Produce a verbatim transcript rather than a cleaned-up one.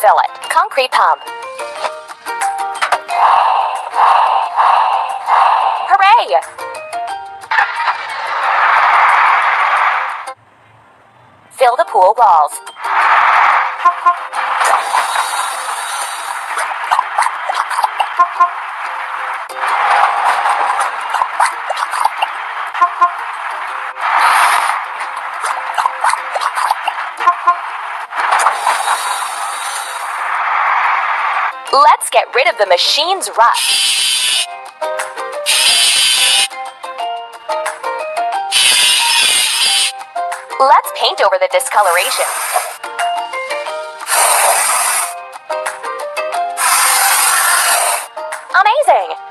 fill it. Concrete pump. Hooray! Fill the pool walls. Let's get rid of the machine's rust. Let's paint over the discoloration. Amazing!